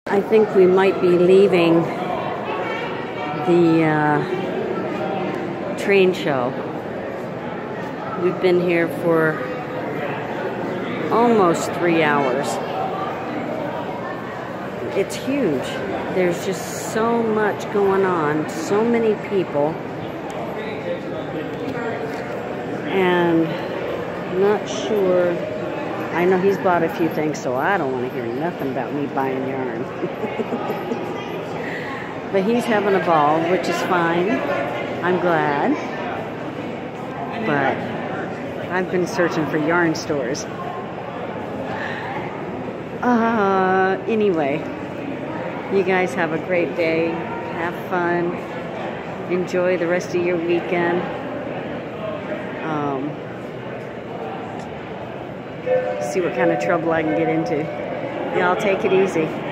I think we might be leaving the train show. We've been here for almost 3 hours. It's huge. There's just so much going on, so many people, and I'm not sure. I know he's bought a few things, so I don't want to hear nothing about me buying yarn. But he's having a ball, which is fine. I'm glad. But I've been searching for yarn stores. Anyway, you guys have a great day. Have fun. Enjoy the rest of your weekend. See what kind of trouble I can get into. Y'all take it easy.